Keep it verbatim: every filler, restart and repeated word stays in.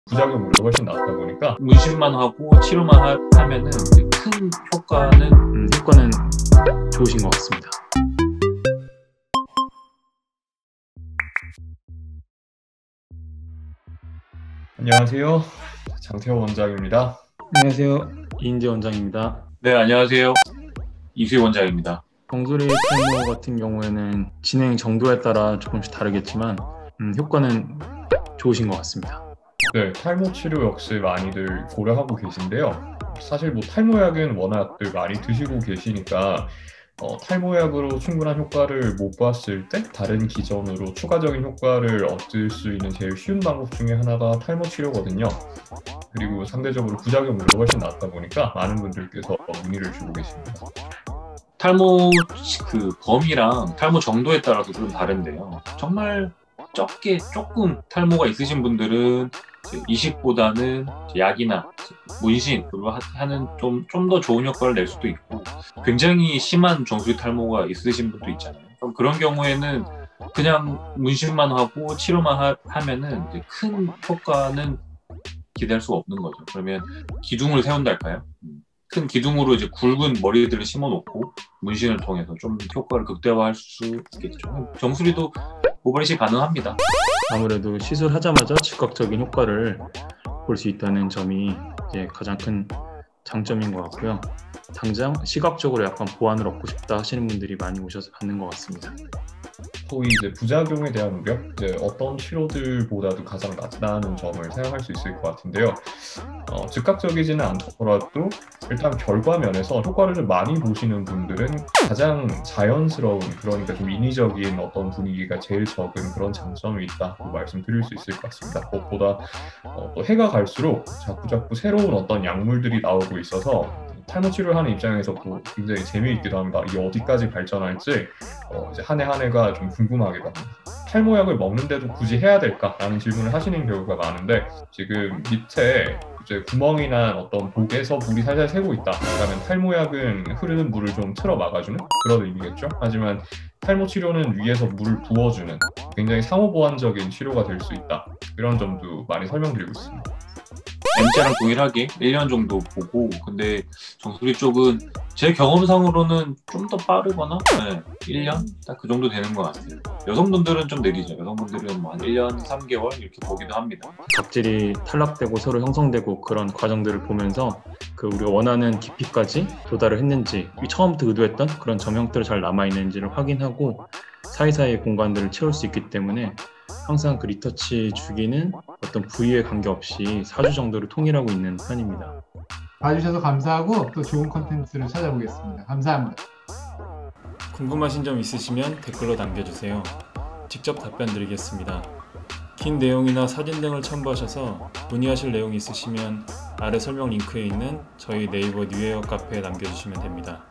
부작용으로 훨씬 낫다 보니까 문신만 하고 치료만 하, 하면은 이제 큰 효과는 음, 효과는 좋으신 것 같습니다. 안녕하세요, 장태호 원장입니다. 안녕하세요, 이인재 원장입니다. 네, 안녕하세요, 이수희 원장입니다. 정수리 탈모 같은 경우에는 진행 정도에 따라 조금씩 다르겠지만 음, 효과는 좋으신 것 같습니다. 네, 탈모 치료 역시 많이들 고려하고 계신데요. 사실 뭐 탈모약은 워낙들 많이 드시고 계시니까 어, 탈모약으로 충분한 효과를 못 봤을 때 다른 기전으로 추가적인 효과를 얻을 수 있는 제일 쉬운 방법 중에 하나가 탈모 치료거든요. 그리고 상대적으로 부작용률도 훨씬 낮다 보니까 많은 분들께서 문의를 주고 계십니다. 탈모 그 범위랑 탈모 정도에 따라서 좀 다른데요. 정말 적게 조금 탈모가 있으신 분들은 이식보다는 약이나 문신 그리고 하는 좀 좀 더 좋은 효과를 낼 수도 있고, 굉장히 심한 정수리 탈모가 있으신 분도 있잖아요. 그럼 그런 경우에는 그냥 문신만 하고 치료만 하, 하면은 이제 큰 효과는 기대할 수가 없는 거죠. 그러면 기둥을 세운달까요? 큰 기둥으로 이제 굵은 머리들을 심어놓고 문신을 통해서 좀 효과를 극대화할 수 있겠죠. 정수리도 모발이식 가능합니다. 아무래도 시술하자마자 즉각적인 효과를 볼 수 있다는 점이 이제 가장 큰 장점인 것 같고요. 당장 시각적으로 약간 보완을 얻고 싶다 하시는 분들이 많이 오셔서 받는 것 같습니다. 소위 이제 부작용에 대한 우려, 이제 어떤 치료들보다도 가장 낫다는 점을 생각할 수 있을 것 같은데요. 어, 즉각적이지는 않더라도 일단 결과 면에서 효과를 좀 많이 보시는 분들은 가장 자연스러운, 그러니까 좀 인위적인 어떤 분위기가 제일 적은 그런 장점이 있다고 말씀드릴 수 있을 것 같습니다. 무엇보다 어, 또 해가 갈수록 자꾸 자꾸 새로운 어떤 약물들이 나오고 있어서 탈모 치료를 하는 입장에서도 굉장히 재미있기도 합니다. 이게 어디까지 발전할지 어, 이제 한 해 한 해가 좀 궁금하기도 합니다. 탈모약을 먹는데도 굳이 해야 될까라는 질문을 하시는 경우가 많은데, 지금 밑에 이제 구멍이나 어떤 복에서 물이 살살 새고 있다. 그러면 탈모약은 흐르는 물을 좀 틀어 막아주는 그런 의미겠죠. 하지만 탈모 치료는 위에서 물을 부어주는 굉장히 상호보완적인 치료가 될 수 있다. 이런 점도 많이 설명드리고 있습니다. 엠씨랑 동일하게 일 년 정도 보고, 근데 정수리 쪽은 제 경험상으로는 좀 더 빠르거나 네, 일 년? 딱 그 정도 되는 것 같아요. 여성분들은 좀 느리죠. 여성분들은 뭐 한 일 년, 삼 개월 이렇게 보기도 합니다. 각질이 탈락되고 서로 형성되고 그런 과정들을 보면서 그 우리가 원하는 깊이까지 도달을 했는지, 처음부터 의도했던 그런 점형들이 잘 남아있는지를 확인하고 사이사이의 공간들을 채울 수 있기 때문에 항상 그 리터치 주기는 어떤 부위에 관계없이 사 주 정도를 통일하고 있는 편입니다. 봐주셔서 감사하고 또 좋은 컨텐츠를 찾아보겠습니다. 감사합니다. 궁금하신 점 있으시면 댓글로 남겨주세요. 직접 답변 드리겠습니다. 긴 내용이나 사진 등을 첨부하셔서 문의하실 내용이 있으시면 아래 설명 링크에 있는 저희 네이버 뉴웨어 카페에 남겨주시면 됩니다.